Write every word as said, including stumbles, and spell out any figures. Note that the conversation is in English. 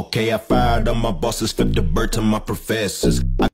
Okay, I fired all my bosses, flipped the bird to my professors. I